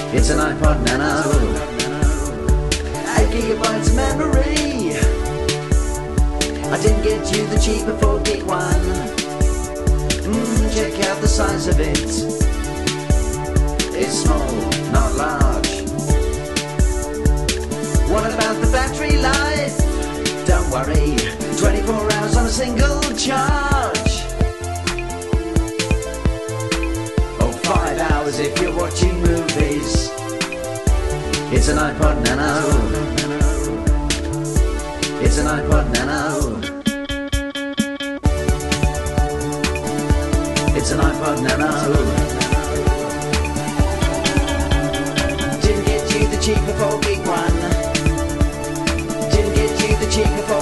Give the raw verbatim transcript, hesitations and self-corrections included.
It's an iPod Nano, eight gigabytes of memory. I didn't get you the cheaper four gig one. Mm, check out the size of it. It's small, not large. What about the battery life? Don't worry, twenty-four hours on a single charge. Or five hours if you're watching movies. It's an iPod Nano. It's an iPod Nano. It's an iPod Nano. Didn't get you the cheaper four gig one. Didn't get you the cheaper four